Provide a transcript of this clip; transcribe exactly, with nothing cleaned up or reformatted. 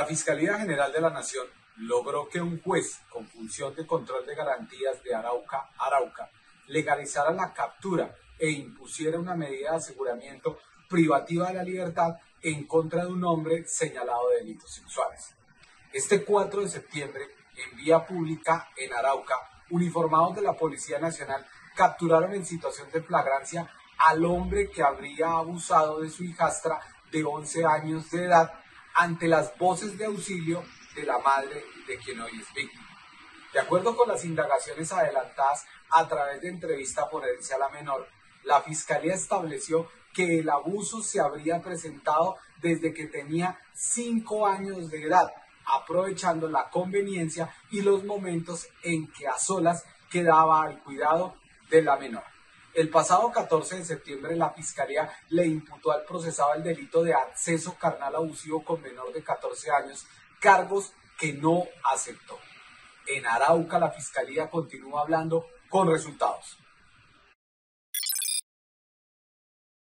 Fiscalía General de la Nación logró que un juez con función de control de garantías de Arauca, Arauca, legalizara la captura e impusiera una medida de aseguramiento privativa de la libertad en contra de un hombre señalado de delitos sexuales. Este cuatro de septiembre, en vía pública en Arauca, uniformados de la Policía Nacional capturaron en situación de flagrancia al hombre que habría abusado de su hijastra de once años de edad ante las voces de auxilio de la madre de quien hoy es víctima. De acuerdo con las indagaciones adelantadas a través de entrevista forense a la menor, la Fiscalía estableció que el abuso se habría presentado desde que tenía cinco años de edad, aprovechando la conveniencia y los momentos en que a solas quedaba al cuidado de la menor. El pasado catorce de septiembre la Fiscalía le imputó al procesado el delito de acceso carnal abusivo con menor de catorce años, cargos que no aceptó. En Arauca la Fiscalía continúa hablando con resultados.